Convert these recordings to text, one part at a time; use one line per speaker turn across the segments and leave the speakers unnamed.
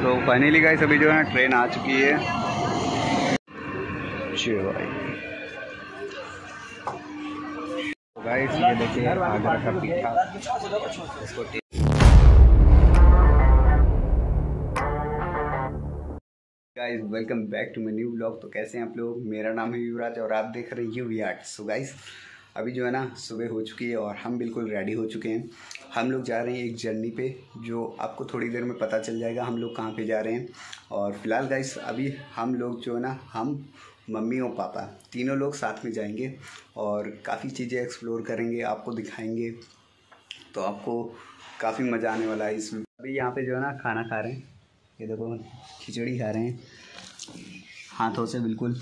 तो finally guys अभी जो है ना ट्रेन आ चुकी है। भाई गाइस ये देखिए आगरा का पीठा, इसको guys welcome back to my new blog. तो कैसे हैं आप लोग? मेरा नाम है युवराज और आप देख रहे हैं यूवी आर्ट। सो गाइस अभी जो है ना सुबह हो चुकी है और हम बिल्कुल रेडी हो चुके हैं। हम लोग जा रहे हैं एक जर्नी पे, जो आपको थोड़ी देर में पता चल जाएगा हम लोग कहाँ पे जा रहे हैं। और फिलहाल गाइस अभी हम लोग जो है ना, हम मम्मी और पापा तीनों लोग साथ में जाएंगे और काफ़ी चीज़ें एक्सप्लोर करेंगे, आपको दिखाएंगे, तो आपको काफ़ी मज़ा आने वाला है इसमें। अभी यहाँ पे जो है ना खाना खा रहे हैं, ये देखो खिचड़ी खा रहे हैं हाथों से, बिल्कुल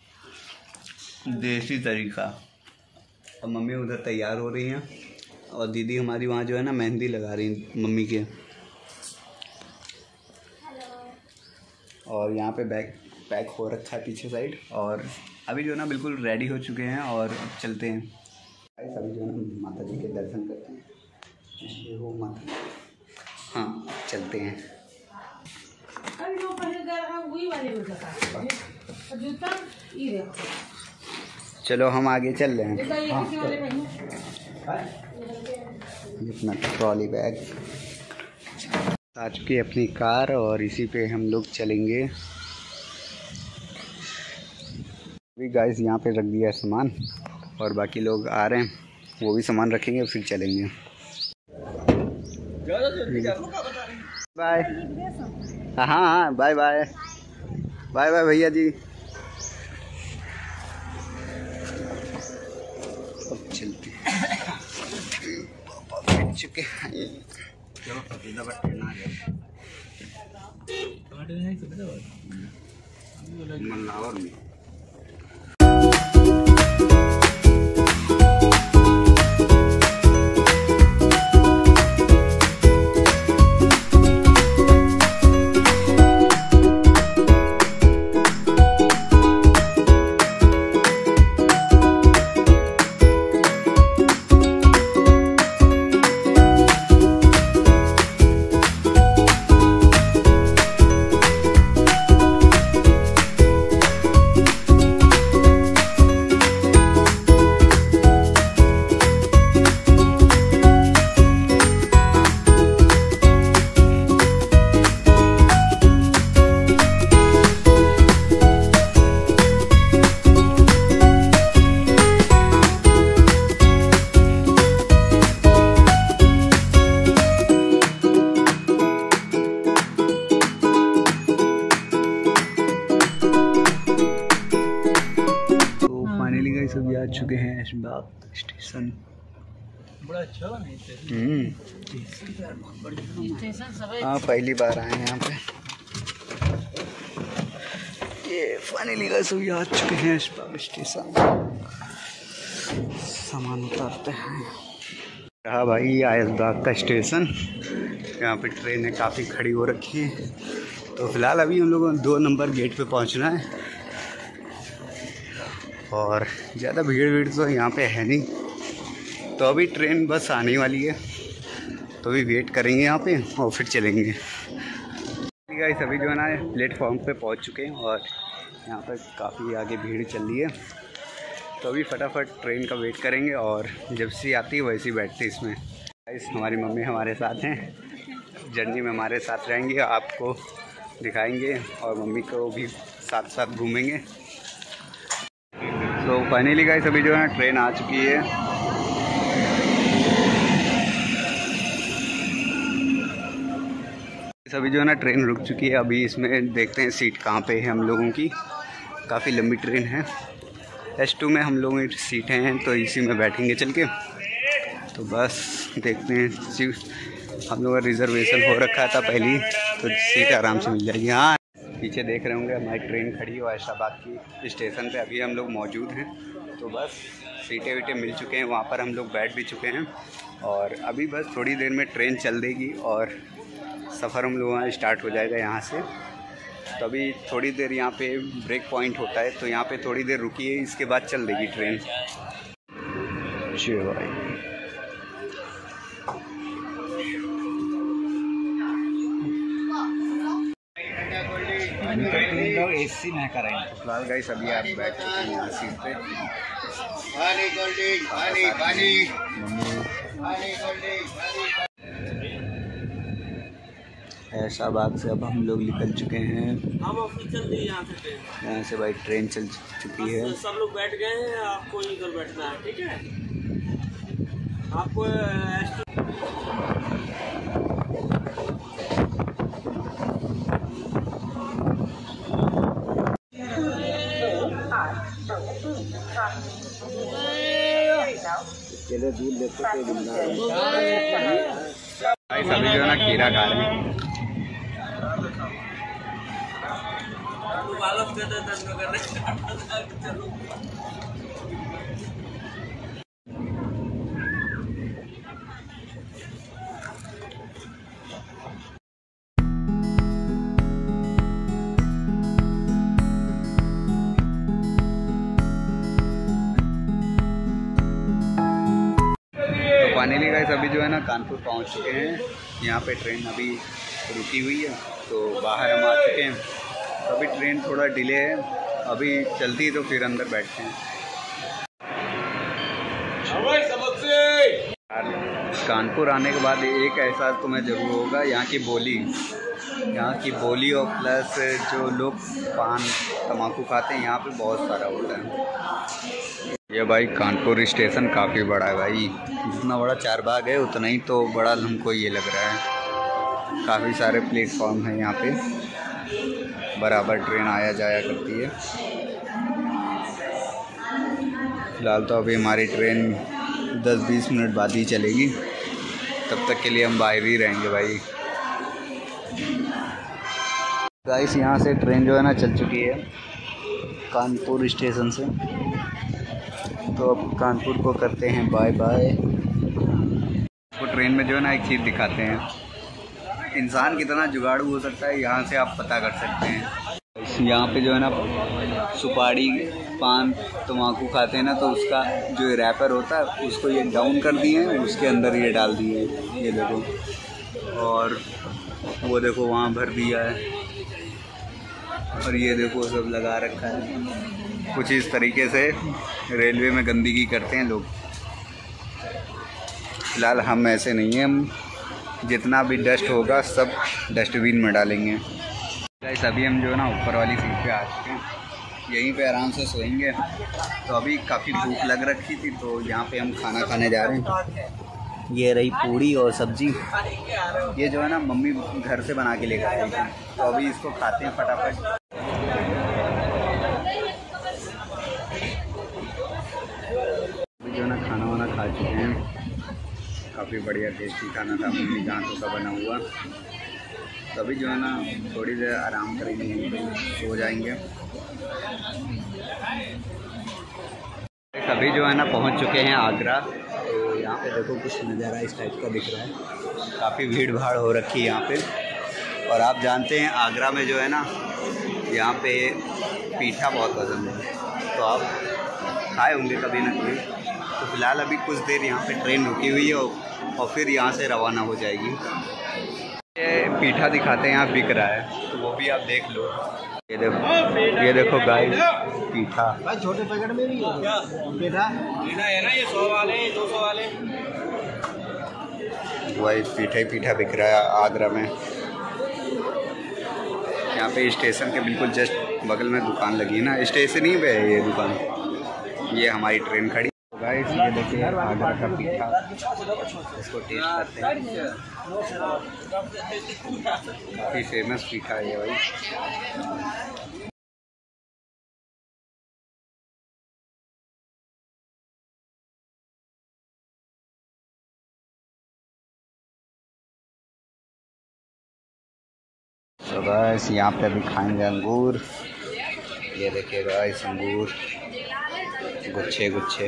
देसी तरीका। और मम्मी उधर तैयार हो रही हैं और दीदी हमारी वहाँ जो है ना मेहंदी लगा रही हैं मम्मी के। और यहाँ पे बैग पैक हो रखा है पीछे साइड। और अभी जो है ना बिल्कुल रेडी हो चुके हैं और चलते हैं। अभी जो है ना माता जी के दर्शन करते हैं। ये हो माता, हाँ चलते हैं। चलो हम आगे चल रहे हैं। अपना ट्रॉली बैग आ चुकी है अपनी कार और इसी पे हम लोग चलेंगे। अभी गाइस यहाँ पे रख दिया है सामान और बाकी लोग आ रहे हैं, वो भी सामान रखेंगे और फिर चलेंगे। बाय। हाँ बाय बाय बाय बाय भैया जी। अब चलते हैं, चुके हैं। सभी आ चुके हैं ऐशबाग स्टेशन। बड़ा अच्छा बना है स्टेशन। हाँ पहली बार आए हैं यहाँ पे। ये फाइनली गाइस सभी आ चुके हैं ऐशबाग स्टेशन। सामान उतारते हैं। हाँ भाई ऐशबाग का स्टेशन, यहाँ पे ट्रेनें काफ़ी खड़ी हो रखी हैं। तो फिलहाल अभी हम लोगों को 2 नंबर गेट पे पहुँचना है और ज़्यादा भीड़ तो यहाँ पे है नहीं। तो अभी ट्रेन बस आने वाली है, तो अभी वेट करेंगे यहाँ पे और फिर चलेंगे। गाइस अभी जो है ना प्लेटफॉर्म पे पहुँच चुके हैं और यहाँ पर काफ़ी आगे भीड़ चल रही है। तो अभी फटाफट ट्रेन का वेट करेंगे और जब सी आती है वैसी बैठती इसमें। गाइस हमारी मम्मी हमारे साथ हैं, जर्नी में हमारे साथ रहेंगे, आपको दिखाएंगे और मम्मी को भी साथ साथ घूमेंगे। तो फाइनली गाइस अभी जो है ना ट्रेन आ चुकी है। अभी जो है ना ट्रेन रुक चुकी है। अभी इसमें देखते हैं सीट कहाँ पे है हम लोगों की। काफ़ी लंबी ट्रेन है। S2 में हम लोगों की सीटें हैं, तो इसी में बैठेंगे चल के। तो बस देखते हैं, हम लोगों का रिजर्वेशन हो रखा था पहले, तो सीट आराम से मिल जाएगी। हाँ पीछे देख रहे होंगे हमारी ट्रेन खड़ी हो ऐशबाग की स्टेशन पे, अभी हम लोग मौजूद हैं। तो बस सीटें वीटें मिल चुके हैं, वहाँ पर हम लोग बैठ भी चुके हैं और अभी बस थोड़ी देर में ट्रेन चल देगी और सफ़र हम लोगों का स्टार्ट हो जाएगा यहाँ से। तो अभी थोड़ी देर यहाँ पे ब्रेक पॉइंट होता है, तो यहाँ पे थोड़ी देर रुकिए, इसके बाद चल देगी ट्रेन। जी भाई
लोग एसी में कर रहे हैं।
फिलहाल गाइस अभी आप बैठ चुके हैं यहाँ सीट पे। ऐशाबाद से अब हम लोग निकल चुके हैं। यहाँ से भाई ट्रेन चल चुकी है।
सब लोग बैठ गए हैं, आपको इधर बैठना है, ठीक है? आपको
दूध लेते सभी जो है ना खीरा खा रहे हैं। फाइनली गाइस अभी जो है ना कानपुर पहुंच चुके हैं। यहाँ पे ट्रेन अभी रुकी हुई है तो बाहर हम आ चुके हैं। तो अभी ट्रेन थोड़ा डिले है, अभी चलती तो फिर अंदर बैठते हैं। कानपुर आने के बाद एक एहसास तुम्हें ज़रूर होगा, यहाँ की बोली और प्लस जो लोग पान तम्बाकू खाते हैं यहाँ पे बहुत सारा होता है। ये भाई कानपुर स्टेशन काफ़ी बड़ा है भाई, जितना बड़ा चारबाग है उतना ही तो बड़ा हमको ये लग रहा है। काफ़ी सारे प्लेटफॉर्म हैं यहाँ पे, बराबर ट्रेन आया जाया करती है। फिलहाल तो अभी हमारी ट्रेन 10-20 मिनट बाद ही चलेगी, तब तक के लिए हम बाहर ही रहेंगे भाई। गाइस यहाँ से ट्रेन जो है ना चल चुकी है कानपुर स्टेशन से, तो अब कानपुर को करते हैं बाय बाय। तो ट्रेन में जो है ना एक चीज़ दिखाते हैं, इंसान कितना जुगाड़ू हो सकता है यहाँ से आप पता कर सकते हैं। यहाँ पे जो है ना सुपारी पान तम्बाकू खाते हैं ना, तो उसका जो रैपर होता है उसको ये डाउन कर दिए हैं, उसके अंदर ये डाल दिए हैं, ये देखो। और वो देखो वहाँ भर दिया है, और ये देखो सब लगा रखा है। कुछ इस तरीके से रेलवे में गंदगी करते हैं लोग। फ़िलहाल हम ऐसे नहीं हैं, हम जितना भी डस्ट होगा सब डस्टबिन में डालेंगे। गाइस अभी हम जो है ना ऊपर वाली सीट पे आ चुके हैं, यहीं पे आराम से सोएंगे। तो अभी काफ़ी भूख लग रखी थी तो यहाँ पे हम खाना खाने जा रहे हैं। ये रही पूड़ी और सब्जी, ये जो है ना मम्मी घर से बना के लेकर आई थी, तो अभी इसको खाते हैं फटाफट। जो है ना खाना वाना खा चुके हैं, काफ़ी बढ़िया टेस्टी खाना था, मम्मी के हाथों का बना हुआ। तो अभी जो है ना थोड़ी देर आराम करेंगे, सो जाएंगे। अभी जो है ना पहुंच चुके हैं आगरा। तो यहाँ पे देखो कुछ नज़ारा इस टाइप का दिख रहा है, काफ़ी भीड़ भाड़ हो रखी है यहाँ पे। और आप जानते हैं आगरा में जो है ना यहाँ पे पीठा बहुत पसंद है, तो आप खाए होंगे कभी ना कभी। तो फिलहाल अभी कुछ देर यहाँ पे ट्रेन रुकी हुई है और फिर यहाँ से रवाना हो जाएगी। ये पीठा दिखाते हैं यहाँ बिक रहा है, तो वो भी आप देख लो। ये देखो गाइस पीठा,
छोटे पैकेट में भी पीठा है ना, ये 100 वाले 200 वाले।
वही पीठा ही पीठा बिक रहा है आगरा में। यहाँ पे स्टेशन के बिल्कुल जस्ट बगल में दुकान लगी है ना, स्टेशन ही पे है ये दुकान। ये हमारी ट्रेन खड़ी। तो गाइस ये देखिए आगरा का पीठा, इसको टेस्ट करते हैं। काफ़ी फेमस पीठा है ये भाई। तो गाइस यहाँ पे अभी खाएंगे अंगूर। ये देखिए गाइस अंगूर गुच्छे गुच्छे।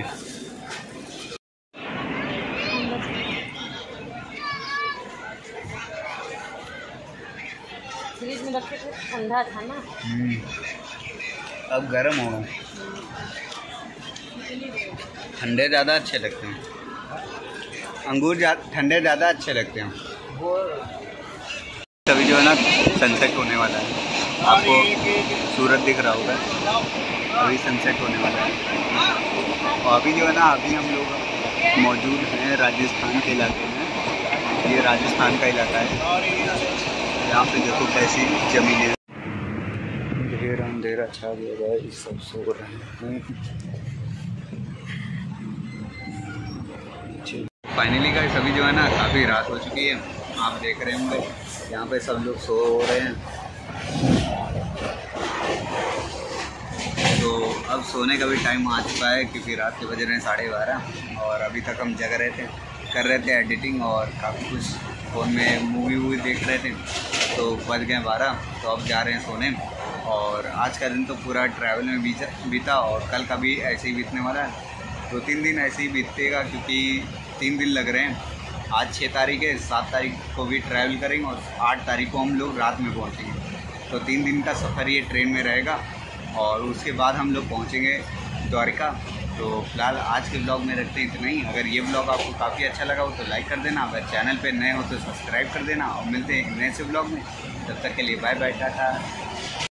फ्रिज में रखे थे, ठंडा था ना।
अब गर्म हो गए। ठंडे ज़्यादा अच्छे लगते हैं, अंगूर ठंडे ज़्यादा अच्छे लगते हैं। तभी जो है ना सनसेट होने वाला है। आपको सूरत दिख रहा होगा, अभी सनसेट होने वाला है। और अभी जो है ना, अभी हम लोग मौजूद हैं राजस्थान के इलाके में। ये राजस्थान का इलाका है। यहाँ पे देखो कैसी ज़मीन है। ढेर अंधेरा छा गया है, सब सो रहे हैं। फाइनली गाइस अभी जो है ना काफ़ी रात हो चुकी है, आप देख रहे होंगे यहाँ पे सब लोग सो रहे हैं। तो अब सोने का भी टाइम आ चुका है, क्योंकि रात के बज रहे हैं 12:30 और अभी तक हम जग रहे थे, कर रहे थे एडिटिंग और काफ़ी कुछ फ़ोन में मूवी वूवी देख रहे थे। तो बज गए 12, तो अब जा रहे हैं सोने। और आज का दिन तो पूरा ट्रैवल में बीता और कल का भी ऐसे ही बीतने वाला है। 2-3 दिन ऐसे ही बीतेगा, क्योंकि 3 दिन लग रहे हैं। आज 6 तारीख है, 7 तारीख को भी ट्रैवल करेंगे और 8 तारीख को हम लोग रात में पहुंचेंगे। तो 3 दिन का सफ़र ये ट्रेन में रहेगा और उसके बाद हम लोग पहुंचेंगे द्वारका। तो फिलहाल आज के ब्लॉग में रखते हैं इतना ही। अगर ये ब्लॉग आपको काफ़ी अच्छा लगा हो तो लाइक कर देना, अगर चैनल पे नए हो तो सब्सक्राइब कर देना और मिलते हैं एक नए से ब्लॉग में। तब तक के लिए बाय बाय, टाटा।